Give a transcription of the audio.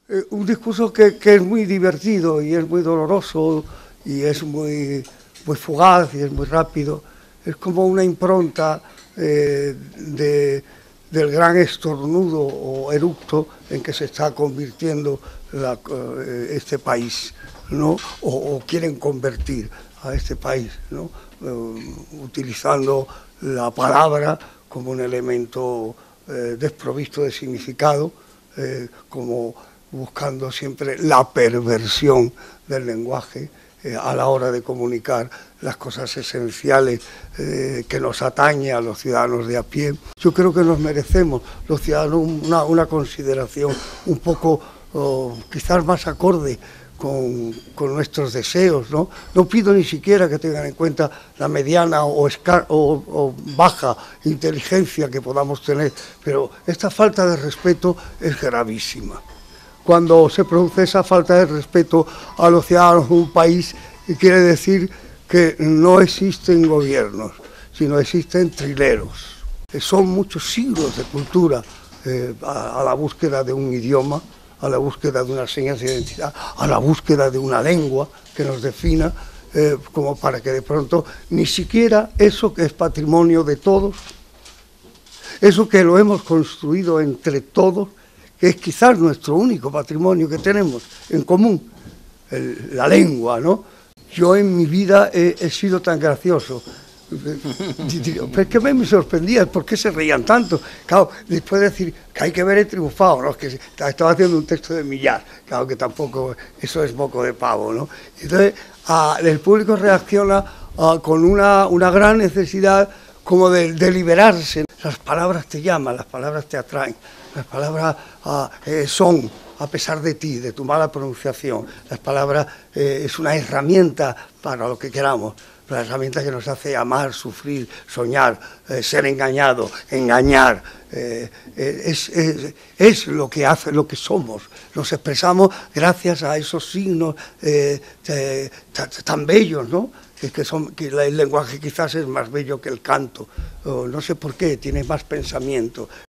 Un discurso que es muy divertido y es muy doloroso y es muy fugaz y es muy rápido. Es como una impronta del gran estornudo o eructo en que se está convirtiendo este país, ¿no? O quieren convertir a este país, ¿no? Utilizando la palabra como un elemento desprovisto de significado, como buscando siempre la perversión del lenguaje a la hora de comunicar las cosas esenciales que nos atañe a los ciudadanos de a pie. Yo creo que nos merecemos los ciudadanos una consideración un poco quizás más acorde con nuestros deseos, ¿no? No pido ni siquiera que tengan en cuenta la mediana o baja inteligencia que podamos tener, pero esta falta de respeto es gravísima. Cuando se produce esa falta de respeto a los ciudadanos de un país, quiere decir que no existen gobiernos, sino existen trileros. Son muchos siglos de cultura a la búsqueda de un idioma, a la búsqueda de unas señas de identidad, a la búsqueda de una lengua que nos defina, como para que de pronto ni siquiera eso que es patrimonio de todos, eso que lo hemos construido entre todos, que es quizás nuestro único patrimonio que tenemos en común, la lengua, ¿no? Yo en mi vida he sido tan gracioso. Pero es que me sorprendía, ¿por qué se reían tanto? Claro, después de decir que hay que ver el triunfado, ¿no? Es que estaba haciendo un texto de Millar, claro que tampoco, eso es moco de pavo, ¿no? Entonces, el público reacciona con una gran necesidad como de liberarse. Las palabras te llaman, las palabras te atraen, las palabras son, a pesar de ti, de tu mala pronunciación, las palabras es una herramienta para lo que queramos, una herramienta que nos hace amar, sufrir, soñar, ser engañado, engañar, es lo que hace, lo que somos. Nos expresamos gracias a esos signos tan bellos, ¿no? Que el lenguaje quizás es más bello que el canto, no sé por qué, tiene más pensamiento.